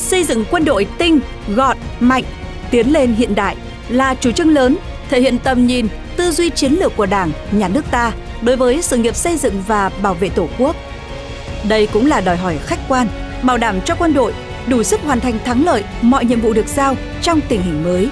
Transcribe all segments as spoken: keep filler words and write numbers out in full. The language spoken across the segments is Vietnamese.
Xây dựng quân đội tinh, gọn, mạnh, tiến lên hiện đại là chủ trương lớn, thể hiện tầm nhìn, tư duy chiến lược của Đảng, Nhà nước ta đối với sự nghiệp xây dựng và bảo vệ Tổ quốc. Đây cũng là đòi hỏi khách quan, bảo đảm cho quân đội đủ sức hoàn thành thắng lợi mọi nhiệm vụ được giao trong tình hình mới.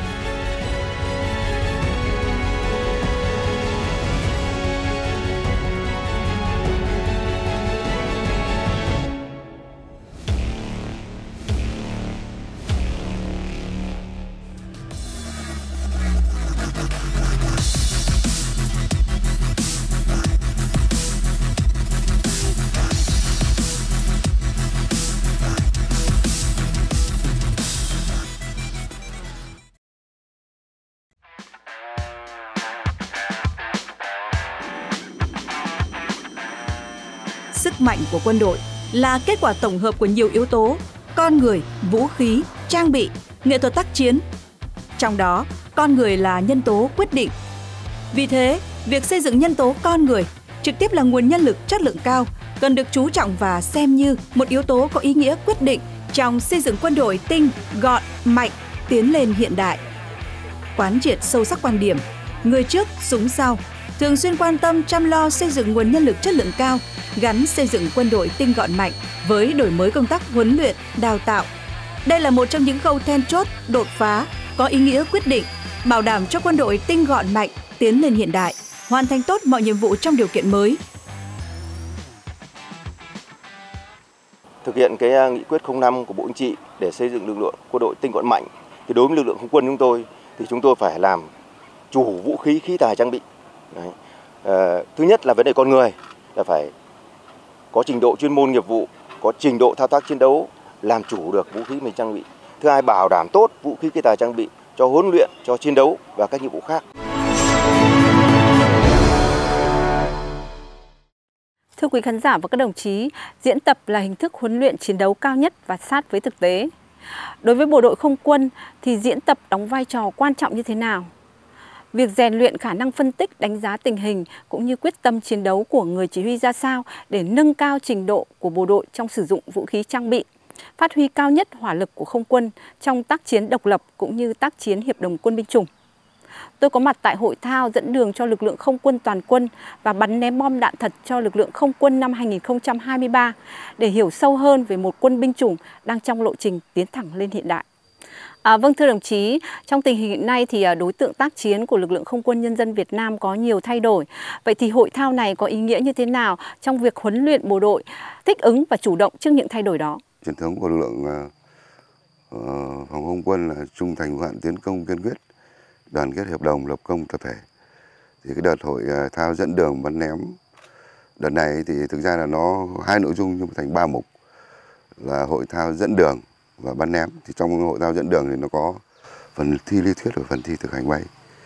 Sức mạnh của quân đội là kết quả tổng hợp của nhiều yếu tố: con người, vũ khí, trang bị, nghệ thuật tác chiến. Trong đó, con người là nhân tố quyết định. Vì thế, việc xây dựng nhân tố con người, trực tiếp là nguồn nhân lực chất lượng cao, cần được chú trọng và xem như một yếu tố có ý nghĩa quyết định trong xây dựng quân đội tinh, gọn, mạnh, tiến lên hiện đại. Quán triệt sâu sắc quan điểm, người trước, súng sau, thường xuyên quan tâm chăm lo xây dựng nguồn nhân lực chất lượng cao, gắn xây dựng quân đội tinh gọn mạnh với đổi mới công tác huấn luyện, đào tạo. Đây là một trong những khâu then chốt, đột phá, có ý nghĩa quyết định, bảo đảm cho quân đội tinh gọn mạnh, tiến lên hiện đại, hoàn thành tốt mọi nhiệm vụ trong điều kiện mới. Thực hiện cái nghị quyết không năm của Bộ Chính trị để xây dựng lực lượng quân đội tinh gọn mạnh, thì đối với lực lượng không quân chúng tôi thì chúng tôi phải làm chủ vũ khí, khí tài, trang bị. Đấy. À, thứ nhất là vấn đề con người, là phải có trình độ chuyên môn nghiệp vụ, có trình độ thao tác chiến đấu, làm chủ được vũ khí mình trang bị. Thứ hai, bảo đảm tốt vũ khí, khí tài, trang bị cho huấn luyện, cho chiến đấu và các nhiệm vụ khác. Thưa quý khán giả và các đồng chí, diễn tập là hình thức huấn luyện chiến đấu cao nhất và sát với thực tế. Đối với bộ đội không quân thì diễn tập đóng vai trò quan trọng như thế nào? Việc rèn luyện khả năng phân tích, đánh giá tình hình cũng như quyết tâm chiến đấu của người chỉ huy ra sao để nâng cao trình độ của bộ đội trong sử dụng vũ khí trang bị, phát huy cao nhất hỏa lực của không quân trong tác chiến độc lập cũng như tác chiến hiệp đồng quân binh chủng. Tôi có mặt tại hội thao dẫn đường cho lực lượng không quân toàn quân và bắn ném bom đạn thật cho lực lượng không quân năm hai nghìn không trăm hai mươi ba để hiểu sâu hơn về một quân binh chủng đang trong lộ trình tiến thẳng lên hiện đại. À, vâng thưa đồng chí, trong tình hình hiện nay thì đối tượng tác chiến của lực lượng không quân nhân dân Việt Nam có nhiều thay đổi. Vậy thì hội thao này có ý nghĩa như thế nào trong việc huấn luyện bộ đội thích ứng và chủ động trước những thay đổi đó? Truyền thống của lực lượng uh, phòng không quân là trung thành, vô hạn, tiến công kiên quyết, đoàn kết, hiệp đồng, lập công, tập thể. Thì cái đợt hội uh, thao dẫn đường bắn ném đợt này thì thực ra là nó hai nội dung nhưng mà thành ba mục, là hội thao dẫn đường và bắn ném. Thì trong hội thao dẫn đường thì nó có phần thi lý thuyết và phần thi thực hành bay.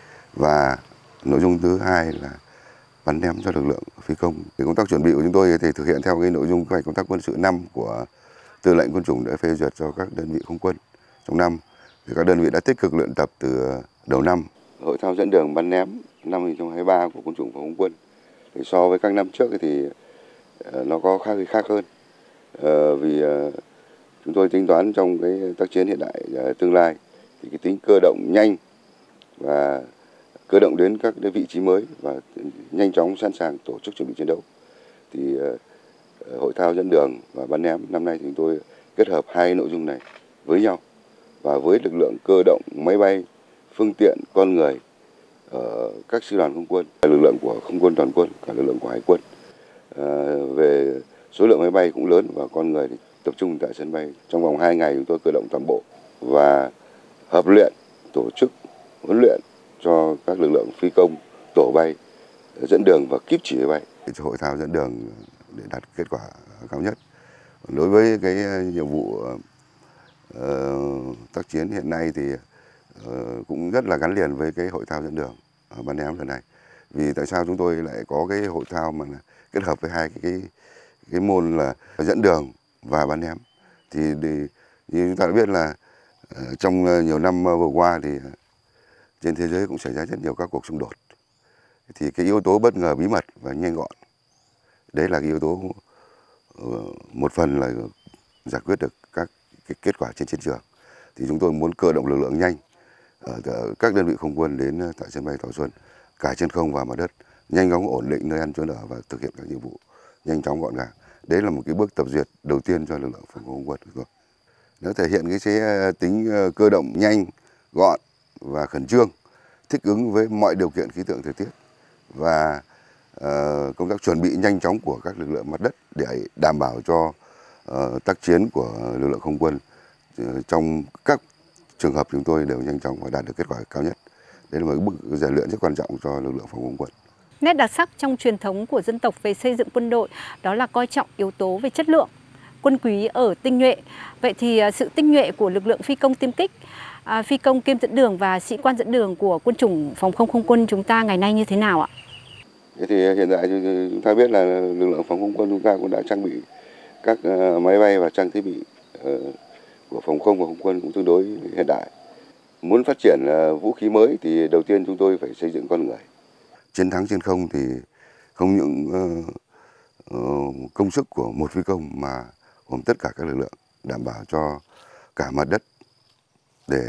Và nội dung thứ hai là bắn ném cho lực lượng phi công. Thì công tác chuẩn bị của chúng tôi thì thực hiện theo cái nội dung kế hoạch công tác quân sự năm của Tư lệnh Quân chủng đã phê duyệt cho các đơn vị không quân trong năm. Thì các đơn vị đã tích cực luyện tập từ đầu năm. Hội thao dẫn đường bắn ném năm hai nghìn không trăm hai mươi ba của Quân chủng phòng không quân thì so với các năm trước thì nó có khác khác hơn. Ờ, vì chúng tôi tính toán trong cái tác chiến hiện đại tương lai thì cái tính cơ động nhanh và cơ động đến các vị trí mới và nhanh chóng sẵn sàng tổ chức chuẩn bị chiến đấu. Thì uh, hội thao dẫn đường và bắn ném năm nay thì chúng tôi kết hợp hai nội dung này với nhau và với lực lượng cơ động, máy bay, phương tiện, con người ở các sư đoàn không quân, lực lượng của không quân toàn quân, cả lực lượng của hải quân. Uh, về số lượng máy bay cũng lớn và con người thì tập trung tại sân bay. Trong vòng hai ngày chúng tôi cơ động toàn bộ và hợp luyện, tổ chức huấn luyện cho các lực lượng phi công, tổ bay, dẫn đường và kíp chỉ bay. Hội thao dẫn đường để đạt kết quả cao nhất. Đối với cái nhiệm vụ uh, tác chiến hiện nay thì uh, cũng rất là gắn liền với cái hội thao dẫn đường uh, bắn ném lần này. Vì tại sao chúng tôi lại có cái hội thao mà kết hợp với hai cái cái, cái môn là dẫn đường và bắn ném. Thì, thì như chúng ta đã biết là uh, trong nhiều năm vừa qua thì trên thế giới cũng xảy ra rất nhiều các cuộc xung đột. Thì cái yếu tố bất ngờ, bí mật và nhanh gọn, đấy là cái yếu tố uh, một phần là giải quyết được các cái kết quả trên chiến trường. Thì chúng tôi muốn cơ động lực lượng nhanh ở các đơn vị không quân đến tại sân bay Thọ Xuân, cả trên không và mặt đất, nhanh chóng ổn định nơi ăn trốn ở và thực hiện các nhiệm vụ nhanh chóng gọn gàng. Đấy là một cái bước tập duyệt đầu tiên cho lực lượng phòng không quân rồi. Nó thể hiện cái chế tính cơ động nhanh, gọn và khẩn trương, thích ứng với mọi điều kiện khí tượng thời tiết và uh, công tác chuẩn bị nhanh chóng của các lực lượng mặt đất để đảm bảo cho uh, tác chiến của lực lượng không quân uh, trong các trường hợp chúng tôi đều nhanh chóng và đạt được kết quả cao nhất. Đây là một bước rèn luyện rất quan trọng cho lực lượng phòng không quân. Nét đặc sắc trong truyền thống của dân tộc về xây dựng quân đội đó là coi trọng yếu tố về chất lượng, quân quý ở tinh nhuệ. Vậy thì sự tinh nhuệ của lực lượng phi công tiêm kích, phi công kiêm dẫn đường và sĩ quan dẫn đường của quân chủng phòng không không quân chúng ta ngày nay như thế nào ạ? Thế thì hiện tại chúng ta biết là lực lượng phòng không quân chúng ta cũng đã trang bị các máy bay và trang thiết bị của phòng không và không quân cũng tương đối hiện đại. Muốn phát triển vũ khí mới thì đầu tiên chúng tôi phải xây dựng con người. Chiến thắng trên không thì không những uh, uh, công sức của một phi công mà gồm tất cả các lực lượng đảm bảo cho cả mặt đất để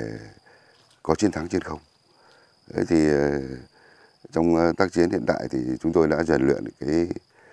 có chiến thắng trên không. Thế thì uh, trong uh, tác chiến hiện tại thì chúng tôi đã rèn luyện cái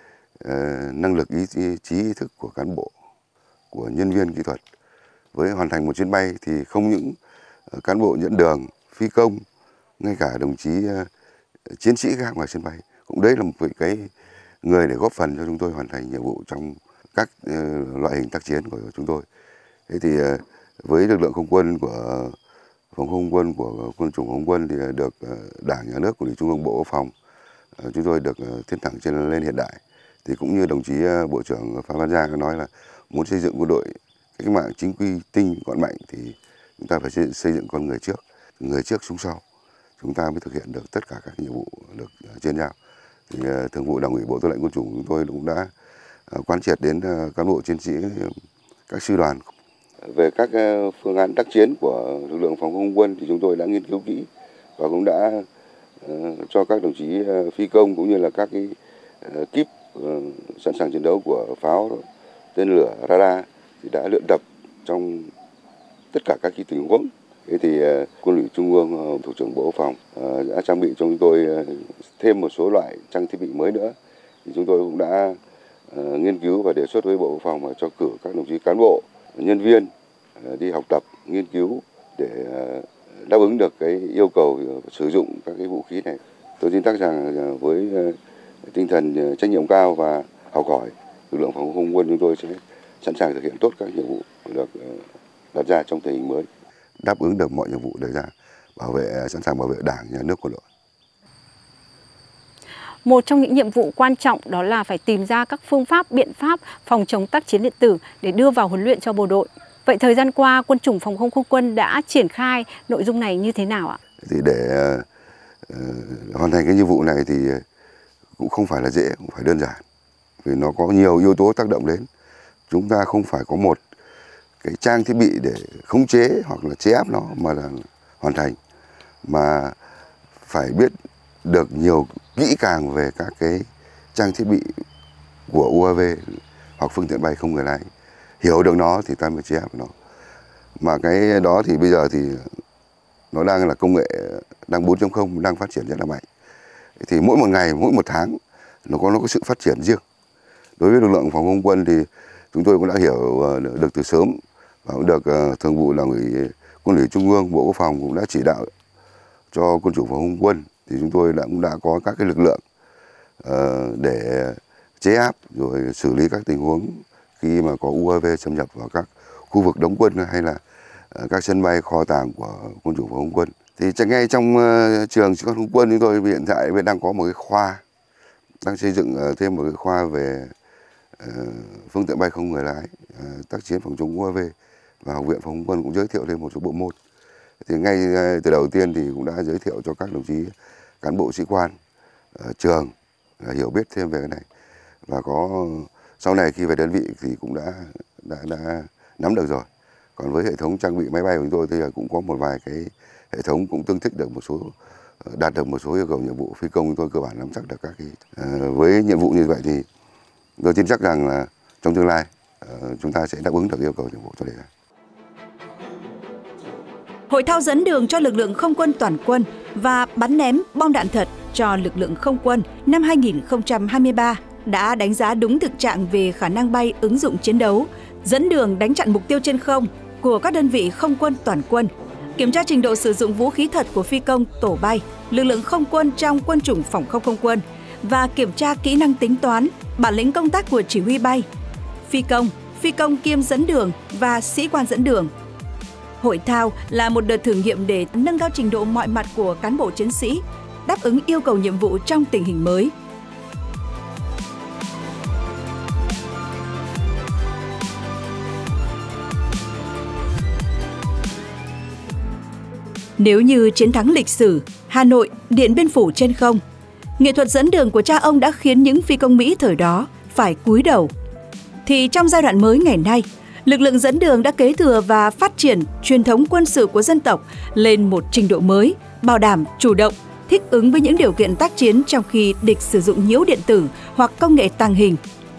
uh, năng lực ý chí ý thức của cán bộ, của nhân viên kỹ thuật. Với hoàn thành một chuyến bay thì không những uh, cán bộ dẫn đường, phi công, ngay cả đồng chí uh, chiến sĩ khác ngoài sân bay cũng đấy là một cái người để góp phần cho chúng tôi hoàn thành nhiệm vụ trong các uh, loại hình tác chiến của chúng tôi. Thế thì uh, với lực lượng không quân của phòng không quân của quân chủng không quân thì được uh, Đảng, Nhà nước, Quân ủy Trung ương, Bộ Quốc phòng uh, chúng tôi được uh, tiến thẳng trên lên hiện đại. Thì cũng như đồng chí uh, Bộ trưởng Phạm Văn Giang đã nói là muốn xây dựng quân đội cách mạng chính quy, tinh, gọn mạnh thì chúng ta phải xây, xây dựng con người trước, người trước súng sau. Chúng ta mới thực hiện được tất cả các nhiệm vụ được trên giao. Thì uh, Thường vụ Đảng ủy Bộ Tư lệnh Quân chủng chúng tôi cũng đã uh, quán triệt đến uh, cán bộ chiến sĩ uh, các sư đoàn. Về các uh, phương án tác chiến của lực lượng phòng không quân thì chúng tôi đã nghiên cứu kỹ và cũng đã uh, cho các đồng chí uh, phi công cũng như là các cái uh, kíp uh, sẵn sàng chiến đấu của pháo, tên lửa, radar thì đã luyện tập trong tất cả các cái tình huống. Thế thì uh, Quân ủy Trung ương, uh, Thủ trưởng Bộ Quốc phòng uh, đã trang bị cho chúng tôi uh, thêm một số loại trang thiết bị mới nữa. Thì chúng tôi cũng đã uh, nghiên cứu và đề xuất với Bộ Quốc phòng và cho cử các đồng chí cán bộ, nhân viên uh, đi học tập, nghiên cứu để uh, đáp ứng được cái yêu cầu uh, sử dụng các cái vũ khí này. Tôi tin chắc rằng uh, với uh, tinh thần uh, trách nhiệm cao và học hỏi, lực lượng phòng không quân chúng tôi sẽ sẵn sàng thực hiện tốt các nhiệm vụ được uh, đặt ra trong tình hình mới, đáp ứng được mọi nhiệm vụ đề ra, bảo vệ sẵn sàng bảo vệ Đảng, Nhà nước, quân đội. Một trong những nhiệm vụ quan trọng đó là phải tìm ra các phương pháp, biện pháp phòng chống tác chiến điện tử để đưa vào huấn luyện cho bộ đội. Vậy thời gian qua, quân chủng phòng không không quân đã triển khai nội dung này như thế nào ạ? Thì để uh, hoàn thành cái nhiệm vụ này thì cũng không phải là dễ, cũng phải đơn giản. Vì nó có nhiều yếu tố tác động đến. Chúng ta không phải có một cái trang thiết bị để khống chế hoặc là chế áp nó mà là hoàn thành, mà phải biết được nhiều kỹ càng về các cái trang thiết bị của u a vê hoặc phương tiện bay không người lái, hiểu được nó thì ta mới chế áp nó. Mà cái đó thì bây giờ thì nó đang là công nghệ đang bốn chấm không đang phát triển rất là mạnh. Thì mỗi một ngày, mỗi một tháng nó có nó có sự phát triển riêng. Đối với lực lượng phòng không quân thì chúng tôi cũng đã hiểu được từ sớm và cũng được Thường vụ Đảng ủy Quân ủy Trung ương, Bộ Quốc phòng cũng đã chỉ đạo cho quân chủng phòng không quân thì chúng tôi đã cũng đã có các cái lực lượng uh, để chế áp rồi xử lý các tình huống khi mà có u a vê xâm nhập vào các khu vực đóng quân hay là uh, các sân bay, kho tàng của quân chủng phòng không quân. Thì ngay trong uh, trường sĩ quan không quân chúng tôi hiện tại đang có một cái khoa, đang xây dựng uh, thêm một cái khoa về uh, phương tiện bay không người lái, uh, tác chiến phòng chống u a vê, và Học viện Phòng không quân cũng giới thiệu thêm một số bộ môn. Thì ngay từ đầu tiên thì cũng đã giới thiệu cho các đồng chí cán bộ sĩ quan ở trường hiểu biết thêm về cái này, và có sau này khi về đơn vị thì cũng đã đã, đã nắm được rồi. Còn với hệ thống trang bị máy bay của chúng tôi thì cũng có một vài cái hệ thống cũng tương thích được một số, đạt được một số yêu cầu nhiệm vụ phi công chúng tôi cơ bản nắm chắc được các cái. À, với nhiệm vụ như vậy thì tôi tin chắc rằng là trong tương lai chúng ta sẽ đáp ứng được yêu cầu nhiệm vụ cho đề ra. hội thao dẫn đường cho lực lượng không quân toàn quân và bắn ném bom đạn thật cho lực lượng không quân năm hai nghìn không trăm hai mươi ba đã đánh giá đúng thực trạng về khả năng bay ứng dụng chiến đấu, dẫn đường đánh chặn mục tiêu trên không của các đơn vị không quân toàn quân, kiểm tra trình độ sử dụng vũ khí thật của phi công, tổ bay, lực lượng không quân trong quân chủng phòng không không quân và kiểm tra kỹ năng tính toán, bản lĩnh công tác của chỉ huy bay, phi công, phi công kiêm dẫn đường và sĩ quan dẫn đường. Hội thao là một đợt thử nghiệm để nâng cao trình độ mọi mặt của cán bộ chiến sĩ, đáp ứng yêu cầu nhiệm vụ trong tình hình mới. Nếu như chiến thắng lịch sử, Hà Nội, Điện Biên Phủ trên không, nghệ thuật dẫn đường của cha ông đã khiến những phi công Mỹ thời đó phải cúi đầu, thì trong giai đoạn mới ngày nay, lực lượng dẫn đường đã kế thừa và phát triển truyền thống quân sự của dân tộc lên một trình độ mới, bảo đảm chủ động, thích ứng với những điều kiện tác chiến trong khi địch sử dụng nhiễu điện tử hoặc công nghệ tàng hình.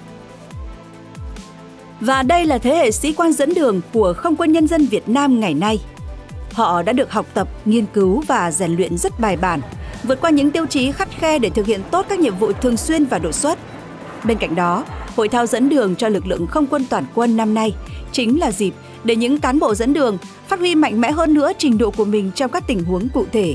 Và đây là thế hệ sĩ quan dẫn đường của Không quân Nhân dân Việt Nam ngày nay. Họ đã được học tập, nghiên cứu và rèn luyện rất bài bản, vượt qua những tiêu chí khắt khe để thực hiện tốt các nhiệm vụ thường xuyên và đột xuất. Bên cạnh đó, hội thao dẫn đường cho lực lượng không quân toàn quân năm nay chính là dịp để những cán bộ dẫn đường phát huy mạnh mẽ hơn nữa trình độ của mình trong các tình huống cụ thể.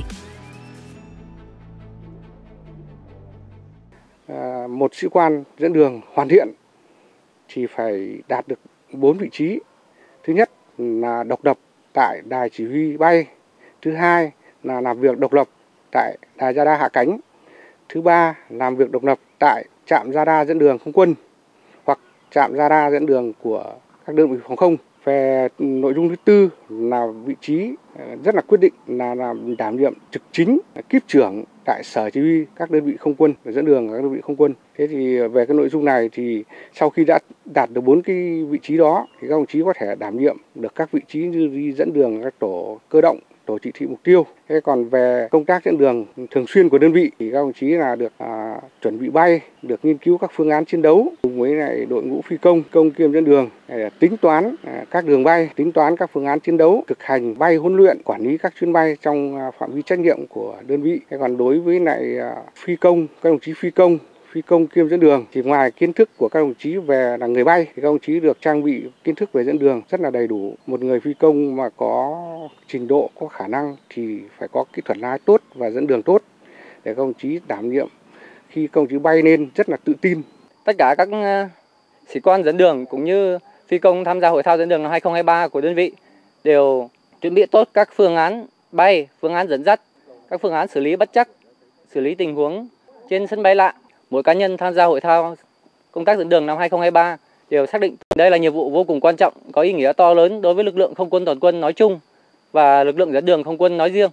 À, một sĩ quan dẫn đường hoàn thiện thì phải đạt được bốn vị trí. Thứ nhất là độc lập tại đài chỉ huy bay. Thứ hai là làm việc độc lập tại đài radar hạ cánh. Thứ ba, làm việc độc lập tại trạm radar dẫn đường không quân hoặc trạm radar dẫn đường của các đơn vị phòng không. Về nội dung thứ tư là vị trí rất là quyết định là làm đảm nhiệm trực chính kíp trưởng tại sở chỉ huy các đơn vị không quân và dẫn đường các đơn vị không quân. Thế thì về cái nội dung này thì sau khi đã đạt được bốn cái vị trí đó thì các đồng chí có thể đảm nhiệm được các vị trí như đi dẫn đường các tổ cơ động, tổ chỉ thị mục tiêu. Thế còn về công tác dẫn đường thường xuyên của đơn vị thì các đồng chí là được à, chuẩn bị bay, được nghiên cứu các phương án chiến đấu cùng với lại đội ngũ phi công, công kiêm dẫn đường để tính toán à, các đường bay, tính toán các phương án chiến đấu, thực hành bay huấn luyện, quản lý các chuyến bay trong à, phạm vi trách nhiệm của đơn vị. Thế còn đối với lại à, phi công, các đồng chí phi công phi công kiêm dẫn đường thì ngoài kiến thức của các đồng chí về là người bay thì các đồng chí được trang bị kiến thức về dẫn đường rất là đầy đủ. Một người phi công mà có trình độ, có khả năng thì phải có kỹ thuật lái tốt và dẫn đường tốt để các đồng chí đảm nhiệm khi các đồng chí bay lên rất là tự tin. Tất cả các sĩ quan dẫn đường cũng như phi công tham gia hội thao dẫn đường năm hai không hai ba của đơn vị đều chuẩn bị tốt các phương án bay, phương án dẫn dắt, các phương án xử lý bất trắc, xử lý tình huống trên sân bay lạ. Mỗi cá nhân tham gia hội thao công tác dẫn đường năm hai không hai ba đều xác định đây là nhiệm vụ vô cùng quan trọng, có ý nghĩa to lớn đối với lực lượng không quân toàn quân nói chung và lực lượng dẫn đường không quân nói riêng.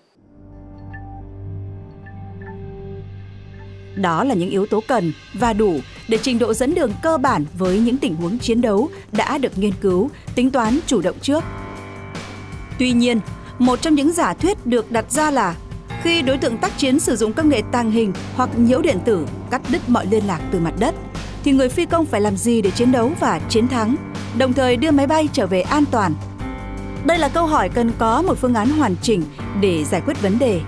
Đó là những yếu tố cần và đủ để trình độ dẫn đường cơ bản với những tình huống chiến đấu đã được nghiên cứu, tính toán chủ động trước. Tuy nhiên, một trong những giả thuyết được đặt ra là khi đối tượng tác chiến sử dụng công nghệ tàng hình hoặc nhiễu điện tử cắt đứt mọi liên lạc từ mặt đất, thì người phi công phải làm gì để chiến đấu và chiến thắng, đồng thời đưa máy bay trở về an toàn? Đây là câu hỏi cần có một phương án hoàn chỉnh để giải quyết vấn đề.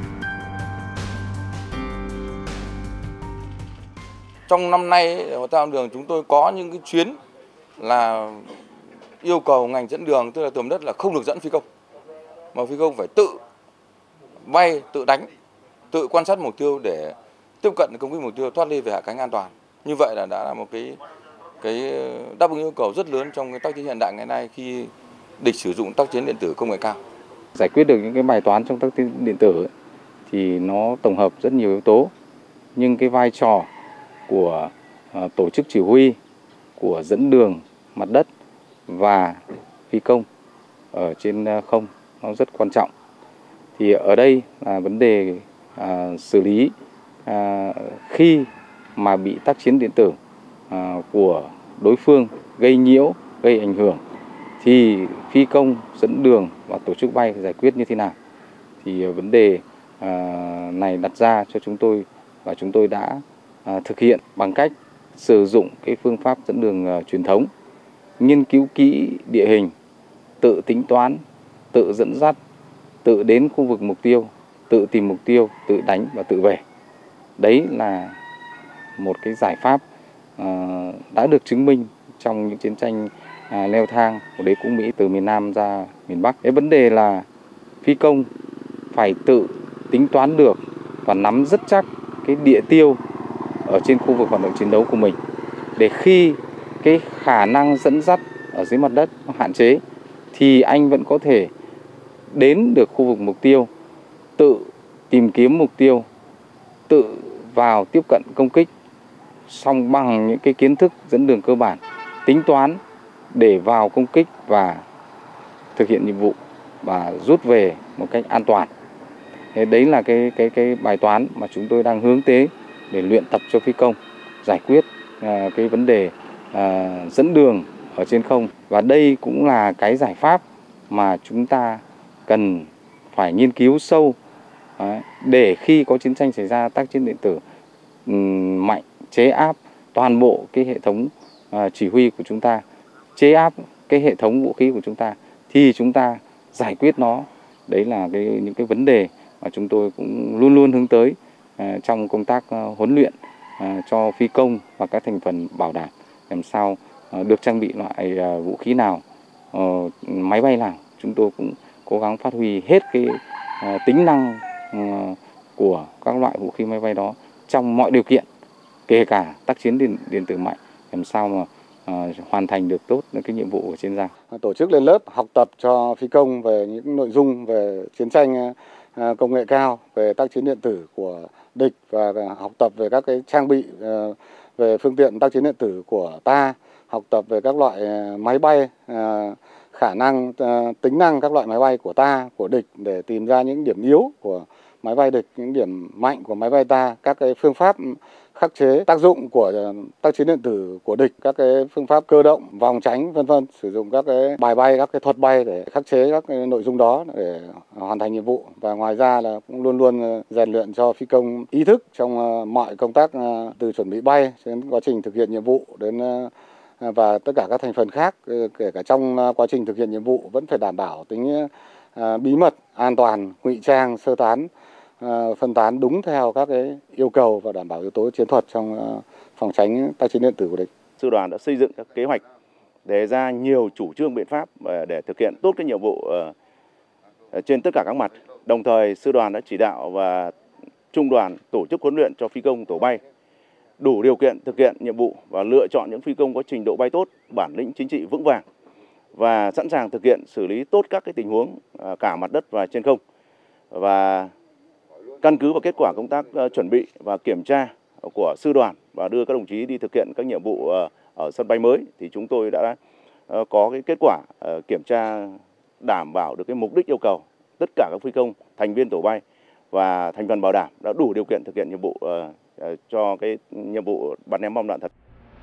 Trong năm nay, hội thao đường chúng tôi có những cái chuyến là yêu cầu ngành dẫn đường, tức là tầm đất là không được dẫn phi công, mà phi công phải tự bay, tự đánh, tự quan sát mục tiêu để tiếp cận công kích mục tiêu, thoát ly về hạ cánh an toàn. Như vậy là đã là một cái cái đáp ứng yêu cầu rất lớn trong cái tác chiến hiện đại ngày nay khi địch sử dụng tác chiến điện tử công nghệ cao. Giải quyết được những cái bài toán trong tác chiến điện tử ấy, thì nó tổng hợp rất nhiều yếu tố, nhưng cái vai trò của uh, tổ chức chỉ huy, của dẫn đường mặt đất và phi công ở trên không nó rất quan trọng. Thì ở đây là vấn đề uh, xử lý uh, khi mà bị tác chiến điện tử uh, của đối phương gây nhiễu, gây ảnh hưởng thì phi công, dẫn đường và tổ chức bay giải quyết như thế nào. Thì uh, vấn đề uh, này đặt ra cho chúng tôi và chúng tôi đã uh, thực hiện bằng cách sử dụng cái phương pháp dẫn đường uh, truyền thống, nghiên cứu kỹ địa hình, tự tính toán, tự dẫn dắt tự đến khu vực mục tiêu, tự tìm mục tiêu, tự đánh và tự về. Đấy là một cái giải pháp uh, đã được chứng minh trong những chiến tranh uh, leo thang của đế quốc Mỹ từ miền Nam ra miền Bắc. Cái vấn đề là phi công phải tự tính toán được và nắm rất chắc cái địa tiêu ở trên khu vực hoạt động chiến đấu của mình, để khi cái khả năng dẫn dắt ở dưới mặt đất nó hạn chế thì anh vẫn có thể đến được khu vực mục tiêu, tự tìm kiếm mục tiêu, tự vào tiếp cận công kích, song bằng những cái kiến thức dẫn đường cơ bản, tính toán để vào công kích và thực hiện nhiệm vụ và rút về một cách an toàn. Thế đấy là cái cái cái bài toán mà chúng tôi đang hướng tới để luyện tập cho phi công giải quyết uh, cái vấn đề uh, dẫn đường ở trên không. Và đây cũng là cái giải pháp mà chúng ta cần phải nghiên cứu sâu uh, để khi có chiến tranh xảy ra, tác chiến điện tử um, mạnh chế áp toàn bộ cái hệ thống uh, chỉ huy của chúng ta, chế áp cái hệ thống vũ khí của chúng ta, thì chúng ta giải quyết nó. Đấy là cái những cái vấn đề mà chúng tôi cũng luôn luôn hướng tới uh, trong công tác uh, huấn luyện uh, cho phi công và các thành phần bảo đảm làm sao uh, được trang bị loại uh, vũ khí nào, uh, máy bay nào, chúng tôi cũng cố gắng phát huy hết cái uh, tính năng uh, của các loại vũ khí máy bay đó trong mọi điều kiện, kể cả tác chiến điện, điện tử mạnh, làm sao mà uh, hoàn thành được tốt những cái nhiệm vụ ở trên giao. Tổ chức lên lớp học tập cho phi công về những nội dung về chiến tranh uh, công nghệ cao, về tác chiến điện tử của địch, và học tập về các cái trang bị uh, về phương tiện tác chiến điện tử của ta, học tập về các loại uh, máy bay, uh, khả năng uh, tính năng các loại máy bay của ta, của địch, để tìm ra những điểm yếu của máy bay địch, những điểm mạnh của máy bay ta, các cái phương pháp khắc chế tác dụng của tác chiến điện tử của địch, các cái phương pháp cơ động, vòng tránh, vân vân, sử dụng các cái bài bay, các cái thuật bay để khắc chế các cái nội dung đó để hoàn thành nhiệm vụ. Và ngoài ra là cũng luôn luôn rèn luyện cho phi công ý thức trong mọi công tác, từ chuẩn bị bay đến quá trình thực hiện nhiệm vụ đến và tất cả các thành phần khác, kể cả trong quá trình thực hiện nhiệm vụ vẫn phải đảm bảo tính bí mật, an toàn, ngụy trang, sơ tán, phân tán đúng theo các cái yêu cầu và đảm bảo yếu tố chiến thuật trong phòng tránh tác chiến điện tử của địch. Sư đoàn đã xây dựng các kế hoạch, đề ra nhiều chủ trương biện pháp để thực hiện tốt cái nhiệm vụ trên tất cả các mặt. Đồng thời sư đoàn đã chỉ đạo và trung đoàn tổ chức huấn luyện cho phi công tổ bay đủ điều kiện thực hiện nhiệm vụ và lựa chọn những phi công có trình độ bay tốt, bản lĩnh chính trị vững vàng và sẵn sàng thực hiện xử lý tốt các cái tình huống cả mặt đất và trên không. Và căn cứ vào kết quả công tác uh, chuẩn bị và kiểm tra của sư đoàn và đưa các đồng chí đi thực hiện các nhiệm vụ uh, ở sân bay mới, thì chúng tôi đã uh, có cái kết quả uh, kiểm tra đảm bảo được cái mục đích yêu cầu. Tất cả các phi công, thành viên tổ bay và thành phần bảo đảm đã đủ điều kiện thực hiện nhiệm vụ uh, uh, cho cái nhiệm vụ bắn ném bom đạn thật.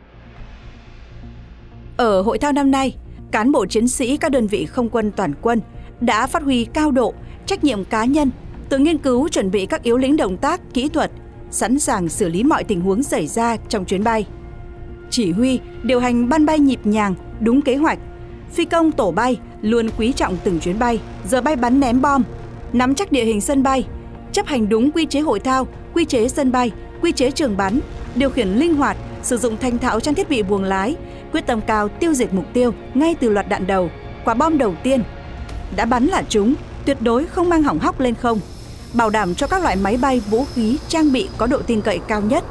Ở hội thao năm nay, cán bộ chiến sĩ các đơn vị không quân toàn quân đã phát huy cao độ trách nhiệm cá nhân, tự nghiên cứu chuẩn bị các yếu lĩnh động tác, kỹ thuật, sẵn sàng xử lý mọi tình huống xảy ra trong chuyến bay. Chỉ huy, điều hành ban bay nhịp nhàng, đúng kế hoạch. Phi công tổ bay luôn quý trọng từng chuyến bay, giờ bay bắn ném bom, nắm chắc địa hình sân bay, chấp hành đúng quy chế hội thao, quy chế sân bay, quy chế trường bắn, điều khiển linh hoạt, sử dụng thành thạo trang thiết bị buồng lái, quyết tâm cao tiêu diệt mục tiêu ngay từ loạt đạn đầu, quả bom đầu tiên. Đã bắn là trúng, tuyệt đối không mang hỏng hóc lên không, bảo đảm cho các loại máy bay, vũ khí, trang bị có độ tin cậy cao nhất.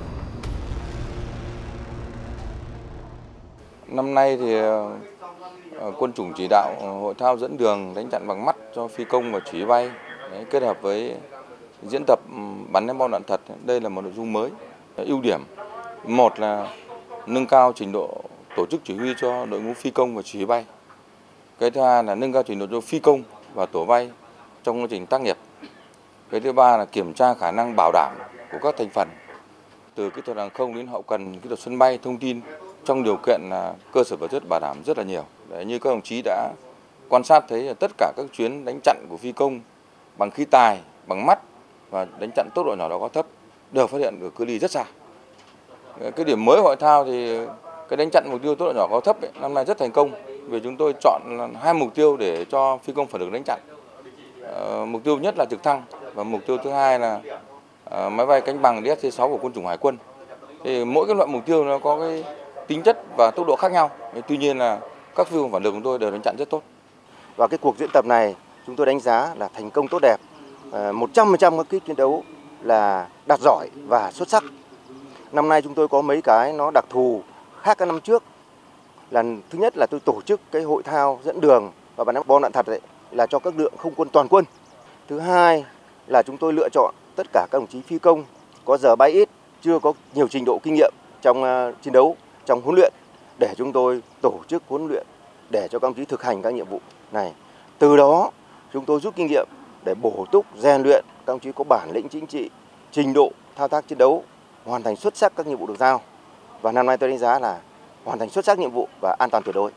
Năm nay thì quân chủng chỉ đạo hội thao dẫn đường đánh chặn bằng mắt cho phi công và chỉ huy bay, đấy, kết hợp với diễn tập bắn ném bom đạn thật. Đây là một nội dung mới. Ưu điểm một là nâng cao trình độ tổ chức chỉ huy cho đội ngũ phi công và chỉ huy bay. Cái thứ hai là nâng cao trình độ cho phi công và tổ bay trong quá trình tác nghiệp. Cái thứ ba là kiểm tra khả năng bảo đảm của các thành phần, từ kỹ thuật hàng không đến hậu cần, kỹ thuật sân bay, thông tin, trong điều kiện là cơ sở vật chất bảo đảm rất là nhiều. Đấy, như các đồng chí đã quan sát thấy là tất cả các chuyến đánh chặn của phi công bằng khí tài, bằng mắt và đánh chặn tốc độ nhỏ đó có thấp đều phát hiện được cự ly rất xa. Cái điểm mới hội thao thì cái đánh chặn mục tiêu tốc độ nhỏ có thấp ấy, năm nay rất thành công, vì chúng tôi chọn hai mục tiêu để cho phi công phản ứng đánh chặn. uh, mục tiêu nhất là trực thăng và mục tiêu thứ hai là uh, máy bay cánh bằng D S C sáu của quân chủng Hải quân. Thì mỗi cái loại mục tiêu nó có cái tính chất và tốc độ khác nhau. Tuy nhiên là các phi công phản lực của tôi đều đánh chặn rất tốt. Và cái cuộc diễn tập này chúng tôi đánh giá là thành công tốt đẹp. một trăm phần trăm các kỹ chiến đấu là đạt giỏi và xuất sắc. Năm nay chúng tôi có mấy cái nó đặc thù khác các năm trước. Là thứ nhất là tôi tổ chức cái hội thao dẫn đường và bắn bom đạn thật đấy, là cho các lượng không quân toàn quân. Thứ hai là chúng tôi lựa chọn tất cả các đồng chí phi công có giờ bay ít, chưa có nhiều trình độ kinh nghiệm trong uh, chiến đấu, trong huấn luyện để chúng tôi tổ chức huấn luyện để cho các đồng chí thực hành các nhiệm vụ này. Từ đó chúng tôi rút kinh nghiệm để bổ túc rèn luyện các đồng chí có bản lĩnh chính trị, trình độ thao tác chiến đấu, hoàn thành xuất sắc các nhiệm vụ được giao. Và năm nay tôi đánh giá là hoàn thành xuất sắc nhiệm vụ và an toàn tuyệt đối.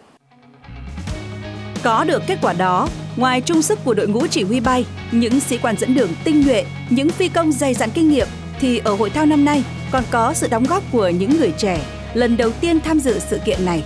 Có được kết quả đó, ngoài chung sức của đội ngũ chỉ huy bay, những sĩ quan dẫn đường tinh nhuệ, những phi công dày dặn kinh nghiệm, thì ở hội thao năm nay còn có sự đóng góp của những người trẻ lần đầu tiên tham dự sự kiện này.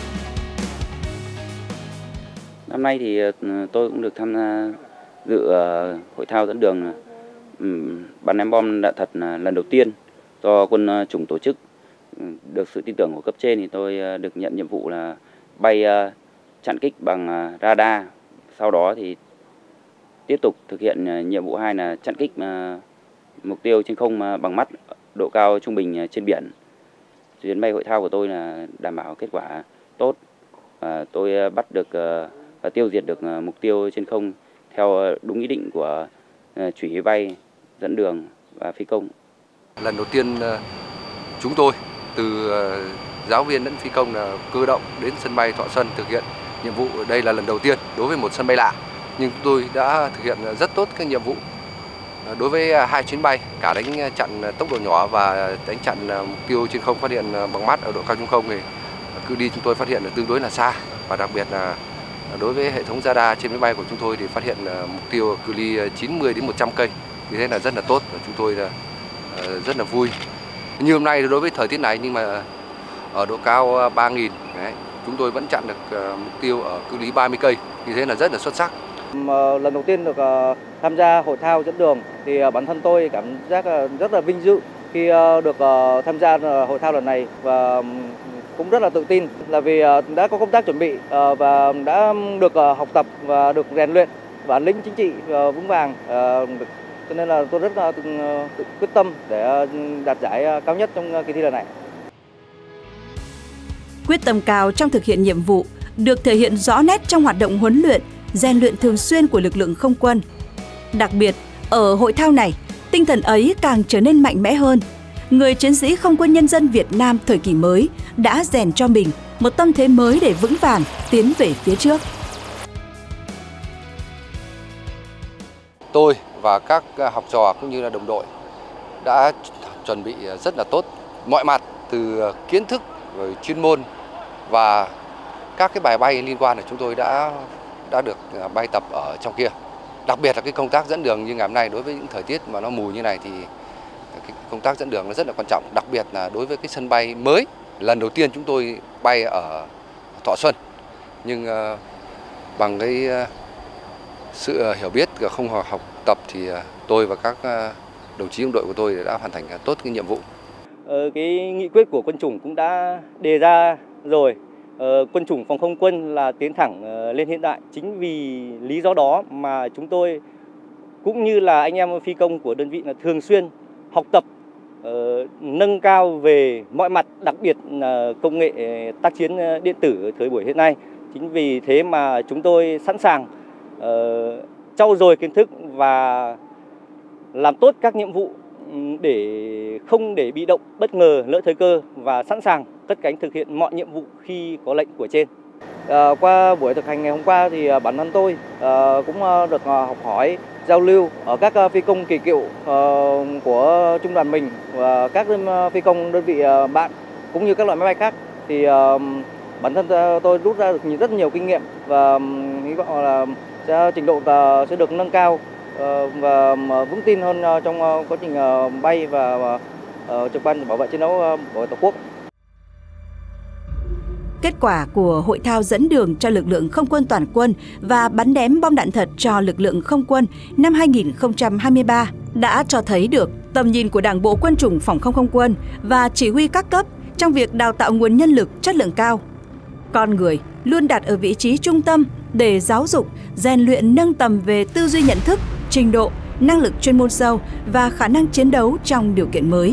Năm nay thì tôi cũng được tham gia dự hội thao dẫn đường bắn ném bom đạn thật lần đầu tiên do quân chủng tổ chức. Được sự tin tưởng của cấp trên thì tôi được nhận nhiệm vụ là bay chặn kích bằng radar. Sau đó thì tiếp tục thực hiện nhiệm vụ hai là chặn kích mục tiêu trên không bằng mắt độ cao trung bình trên biển. Chuyến bay hội thao của tôi là đảm bảo kết quả tốt. Tôi bắt được và tiêu diệt được mục tiêu trên không theo đúng ý định của chỉ huy bay, dẫn đường và phi công. Lần đầu tiên chúng tôi từ giáo viên đến phi công là cơ động đến sân bay Thọ Xuân thực hiện nhiệm vụ. Đây là lần đầu tiên đối với một sân bay lạ, nhưng chúng tôi đã thực hiện rất tốt các nhiệm vụ đối với hai chuyến bay, cả đánh chặn tốc độ nhỏ và đánh chặn mục tiêu trên không phát hiện bằng mắt ở độ cao trung không. Thì cự ly chúng tôi phát hiện là tương đối là xa, và đặc biệt là đối với hệ thống radar trên máy bay của chúng tôi thì phát hiện mục tiêu cự ly chín mươi đến một trăm cây, như thế là rất là tốt và chúng tôi là rất là vui. Như hôm nay đối với thời tiết này, nhưng mà ở độ cao ba nghìn đấy, chúng tôi vẫn chặn được mục tiêu ở cự ly ba mươi cây, như thế là rất là xuất sắc. Lần đầu tiên được tham gia hội thao dẫn đường thì bản thân tôi cảm giác rất là vinh dự khi được tham gia hội thao lần này, và cũng rất là tự tin là vì đã có công tác chuẩn bị và đã được học tập và được rèn luyện bản lĩnh chính trị vững vàng, cho nên là tôi rất là quyết tâm để đạt giải cao nhất trong kỳ thi lần này. Quyết tâm cao trong thực hiện nhiệm vụ được thể hiện rõ nét trong hoạt động huấn luyện, rèn luyện thường xuyên của lực lượng không quân. Đặc biệt, ở hội thao này, tinh thần ấy càng trở nên mạnh mẽ hơn. Người chiến sĩ không quân nhân dân Việt Nam thời kỳ mới đã rèn cho mình một tâm thế mới để vững vàng tiến về phía trước. Tôi và các học trò cũng như là đồng đội đã chuẩn bị rất là tốt mọi mặt, từ kiến thức, rồi chuyên môn và các cái bài bay liên quan là chúng tôi đã đã được bay tập ở trong kia. Đặc biệt là cái công tác dẫn đường như ngày hôm nay, đối với những thời tiết mà nó mù như này thì cái công tác dẫn đường nó rất là quan trọng. Đặc biệt là đối với cái sân bay mới, lần đầu tiên chúng tôi bay ở Thọ Xuân, nhưng uh, bằng cái uh, sự hiểu biết và không học tập thì uh, tôi và các uh, đồng chí đồng đội của tôi đã hoàn thành tốt cái nhiệm vụ. Ờ, cái nghị quyết của quân chủng cũng đã đề ra rồi. Ờ, quân chủng phòng không quân là tiến thẳng uh, lên hiện đại. Chính vì lý do đó mà chúng tôi cũng như là anh em phi công của đơn vị là thường xuyên học tập, uh, nâng cao về mọi mặt, đặc biệt là công nghệ tác chiến điện tử thời buổi hiện nay. Chính vì thế mà chúng tôi sẵn sàng uh, trau dồi kiến thức và làm tốt các nhiệm vụ để không để bị động, bất ngờ, lỡ thời cơ, và sẵn sàng cất cánh thực hiện mọi nhiệm vụ khi có lệnh của trên. À, qua buổi thực hành ngày hôm qua thì bản thân tôi à, cũng được học hỏi, giao lưu ở các phi công kỳ cựu à, của trung đoàn mình và các phi công đơn vị bạn cũng như các loại máy bay khác, thì à, bản thân tôi rút ra được rất nhiều kinh nghiệm và hy vọng là sẽ, trình độ sẽ được nâng cao và vững tin hơn trong quá trình bay và trực ban bảo vệ chiến đấu bảo vệ Tổ quốc. Kết quả của hội thao dẫn đường cho lực lượng không quân toàn quân và bắn ném bom đạn thật cho lực lượng không quân năm hai nghìn không trăm hai mươi ba đã cho thấy được tầm nhìn của Đảng bộ Quân chủng Phòng không không quân và chỉ huy các cấp trong việc đào tạo nguồn nhân lực chất lượng cao. Con người luôn đặt ở vị trí trung tâm để giáo dục, rèn luyện nâng tầm về tư duy nhận thức, trình độ, năng lực chuyên môn sâu và khả năng chiến đấu trong điều kiện mới.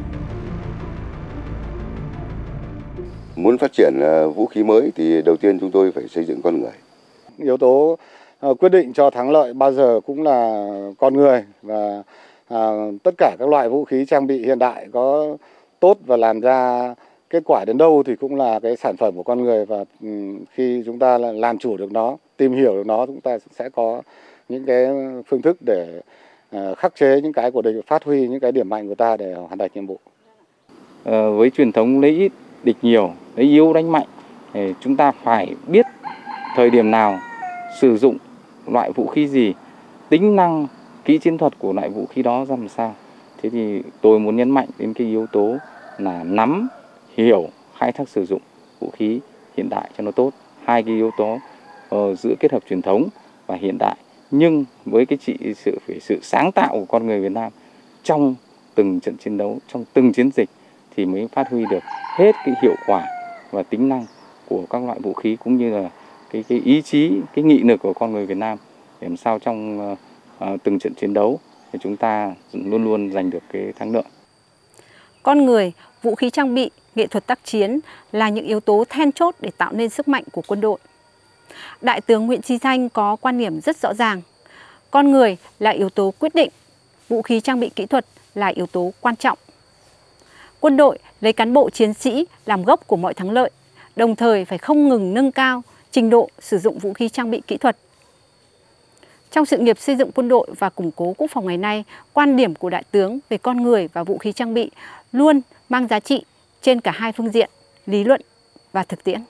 Muốn phát triển vũ khí mới thì đầu tiên chúng tôi phải xây dựng con người. Yếu tố quyết định cho thắng lợi bao giờ cũng là con người, và à, tất cả các loại vũ khí trang bị hiện đại có tốt và làm ra kết quả đến đâu thì cũng là cái sản phẩm của con người, và khi chúng ta làm chủ được nó, tìm hiểu được nó, chúng ta sẽ có những cái phương thức để khắc chế những cái của địch, phát huy những cái điểm mạnh của ta để hoàn thành nhiệm vụ. À, với truyền thống lấy ít địch nhiều, lấy yếu đánh mạnh, thì chúng ta phải biết thời điểm nào sử dụng loại vũ khí gì, tính năng, kỹ chiến thuật của loại vũ khí đó ra làm sao. Thế thì tôi muốn nhấn mạnh đến cái yếu tố là nắm, hiểu, khai thác sử dụng vũ khí hiện đại cho nó tốt. Hai cái yếu tố uh, giữa kết hợp truyền thống và hiện đại, nhưng với cái trị sự phải sự sáng tạo của con người Việt Nam trong từng trận chiến đấu, trong từng chiến dịch thì mới phát huy được hết cái hiệu quả và tính năng của các loại vũ khí, cũng như là cái cái ý chí, cái nghị lực của con người Việt Nam để làm sao trong uh, từng trận chiến đấu thì chúng ta luôn luôn giành được cái thắng lợi. Con người, vũ khí trang bị, nghệ thuật tác chiến là những yếu tố then chốt để tạo nên sức mạnh của quân đội. Đại tướng Nguyễn Chí Thanh có quan điểm rất rõ ràng. Con người là yếu tố quyết định, vũ khí trang bị kỹ thuật là yếu tố quan trọng. Quân đội lấy cán bộ chiến sĩ làm gốc của mọi thắng lợi, đồng thời phải không ngừng nâng cao trình độ sử dụng vũ khí trang bị kỹ thuật. Trong sự nghiệp xây dựng quân đội và củng cố quốc phòng ngày nay, quan điểm của Đại tướng về con người và vũ khí trang bị luôn mang giá trị trên cả hai phương diện, lý luận và thực tiễn.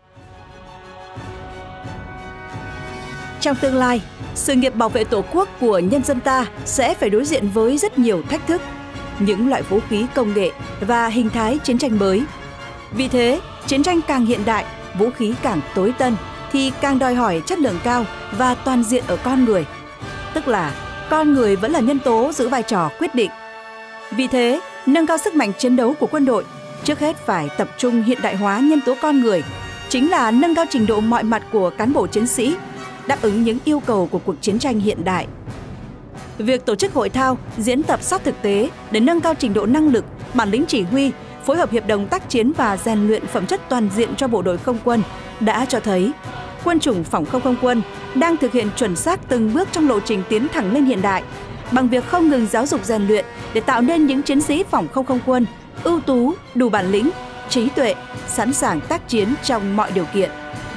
Trong tương lai, sự nghiệp bảo vệ Tổ quốc của nhân dân ta sẽ phải đối diện với rất nhiều thách thức, những loại vũ khí công nghệ và hình thái chiến tranh mới. Vì thế, chiến tranh càng hiện đại, vũ khí càng tối tân thì càng đòi hỏi chất lượng cao và toàn diện ở con người. Tức là con người vẫn là nhân tố giữ vai trò quyết định. Vì thế, nâng cao sức mạnh chiến đấu của quân đội, trước hết phải tập trung hiện đại hóa nhân tố con người, chính là nâng cao trình độ mọi mặt của cán bộ chiến sĩ, đáp ứng những yêu cầu của cuộc chiến tranh hiện đại. Việc tổ chức hội thao, diễn tập sát thực tế để nâng cao trình độ năng lực, bản lĩnh chỉ huy, phối hợp hiệp đồng tác chiến và rèn luyện phẩm chất toàn diện cho bộ đội không quân đã cho thấy Quân chủng Phòng không không quân đang thực hiện chuẩn xác từng bước trong lộ trình tiến thẳng lên hiện đại bằng việc không ngừng giáo dục rèn luyện để tạo nên những chiến sĩ Phòng không không quân ưu tú, đủ bản lĩnh, trí tuệ, sẵn sàng tác chiến trong mọi điều kiện.